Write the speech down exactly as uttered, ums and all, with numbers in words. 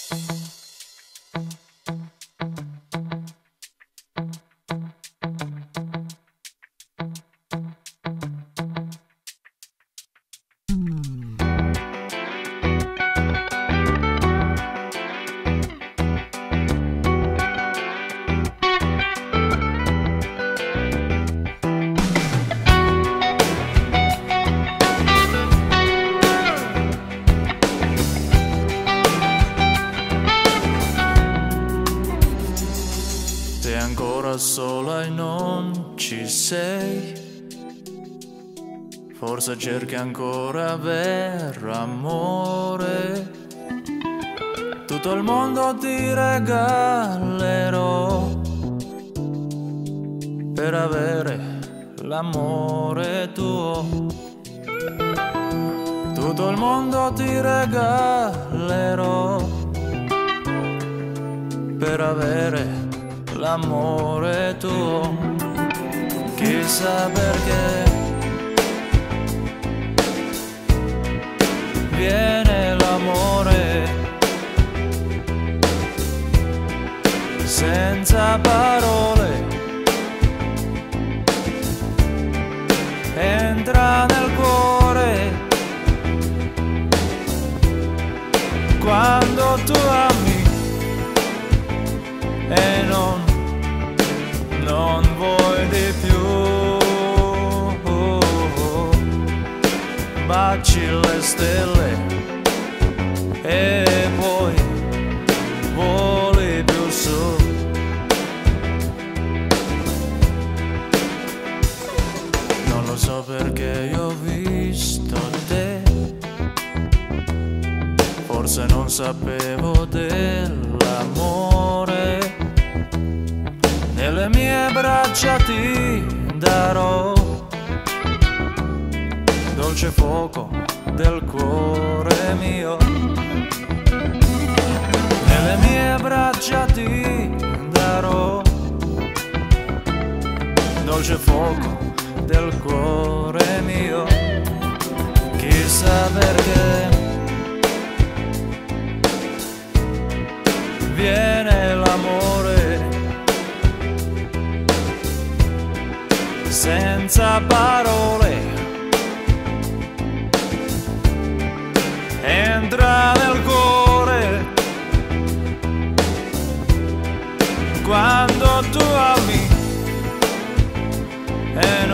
Sei ancora sola e non ci sei, forse cerchi ancora vero amore. Tutto il mondo ti regalerò per avere l'amore tuo. Tutto il mondo ti regalerò per avere l'amore tuo. Chissà perché viene l'amore senza parole, entra nel cuore quando tu ami e non non vuoi di più. Baci le stelle e poi voli più su. Non lo so perché io ho visto te, forse non sapevo dell'amore. Nelle mie braccia ti darò dolce fuoco del cuore mio. Nelle mie braccia ti darò dolce fuoco del cuore mio. Chissà perché viene l'amore senza parole, entra nel cuore quando tu ami e